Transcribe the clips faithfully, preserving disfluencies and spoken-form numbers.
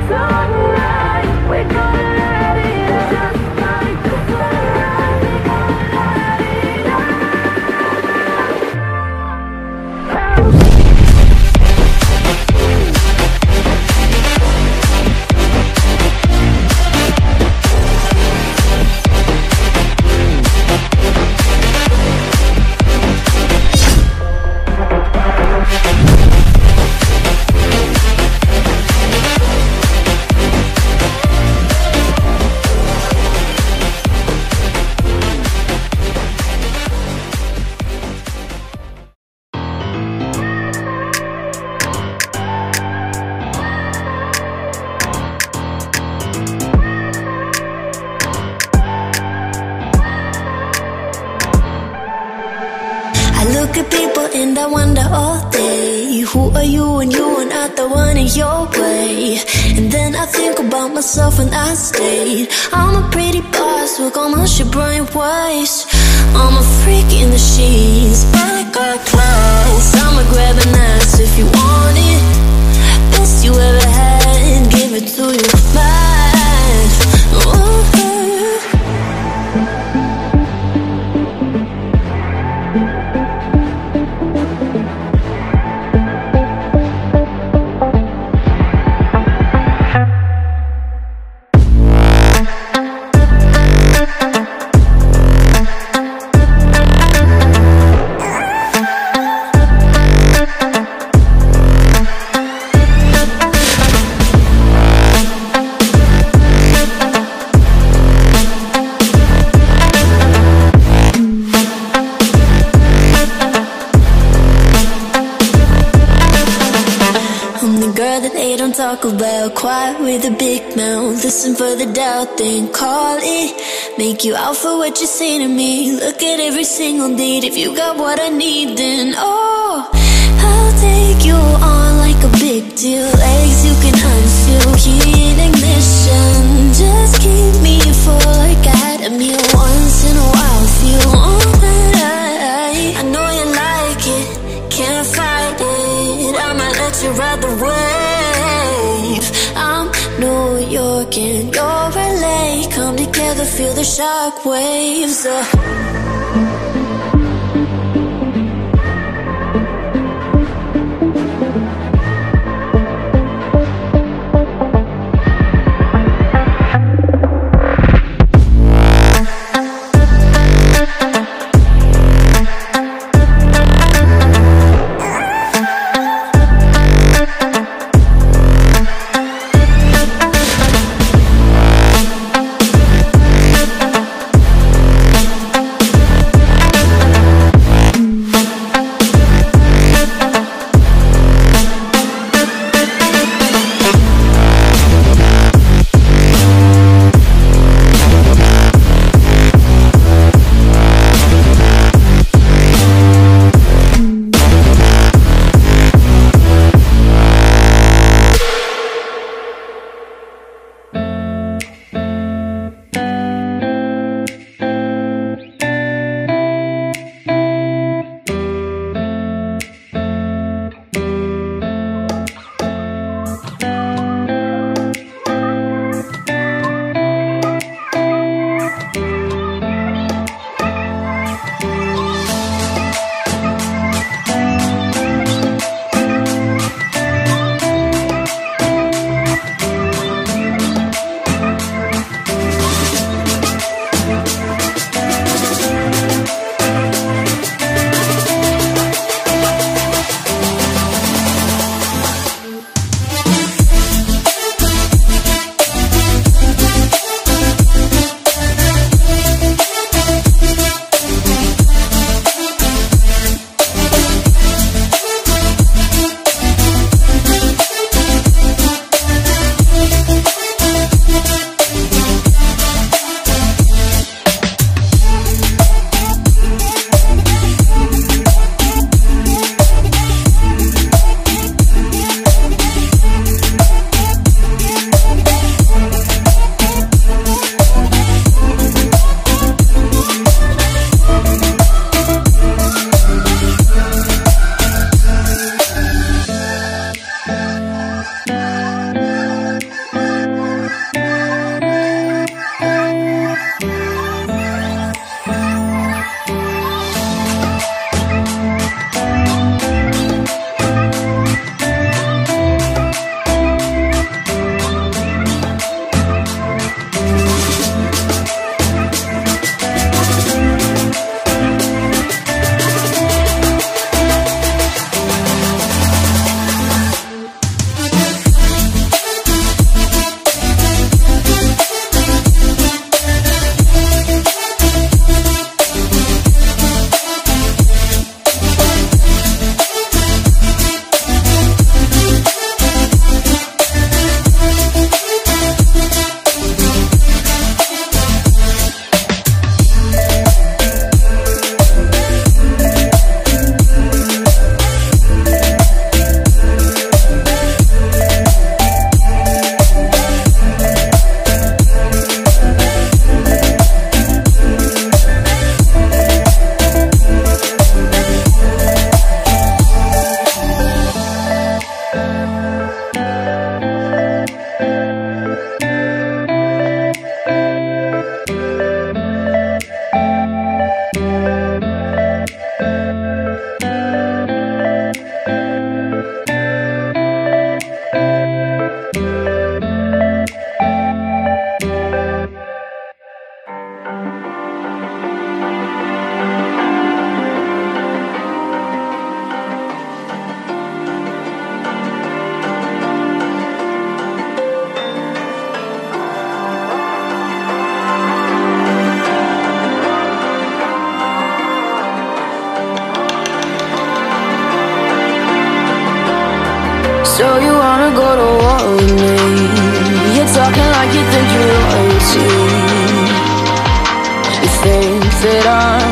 look at people and I wonder all day, who are you and you are not the one in your way. And then I think about myself and I stayed. I'm a pretty boss, work on my shit bright ways. I'm a freak in the sheets, but I got class. I'ma grab an ass if you want it. Best you ever had, give it to you bad. Ooh. Talk about quiet with a big mouth. Listen for the doubt, then call it. Make you out for what you say to me. Look at every single date. If you got what I need, then oh, I'll take you on like a big deal. Legs you can unseal, key in ignition. Just keep me full like I had a meal once in a while. Feel all that I, I know you like it, can't fight it. I might let you ride the wave. I'm New York and you're L A. Come together, feel the shock waves. uh.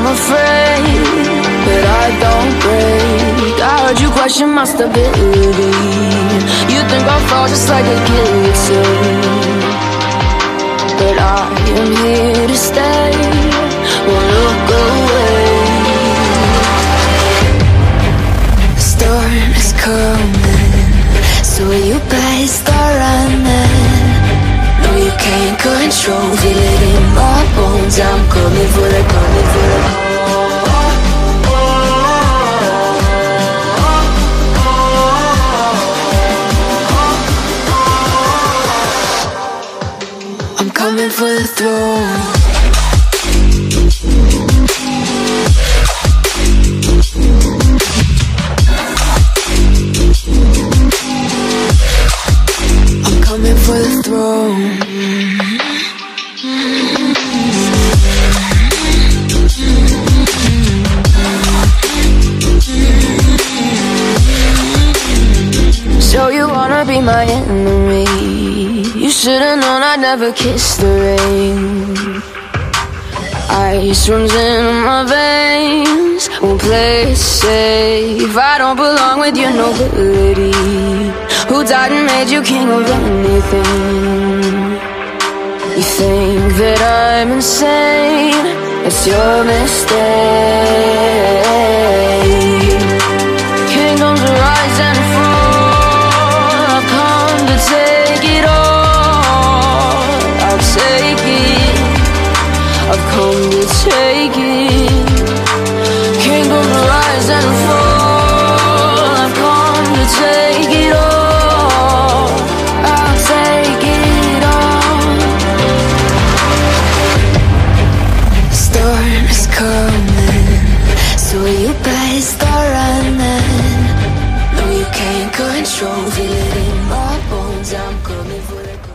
afraid, but I don't break. I heard you question my stability. You think I'll fall just like a guillotine, but I am here to stay. Won't look away. The storm is coming, so you better start running. No, you can't control, feel it in my bones. I'm coming for the, coming for the. I'm coming for the throne. I'm coming for the throne. So you wanna be my enemy? You should've known I'd never kiss the rain. Ice runs in my veins, won't play it safe. I don't belong with your nobility. Who died and made you king of anything? You think that I'm insane? It's your mistake. Kingdoms rise and fall, I've come to take it all. I'll take it, I've come to take it. Kingdoms rise and fall, I've come to take it all. I'll take it all. The storm is coming, so you better start running. No, you can't control, feel it in my bones. I'm coming for the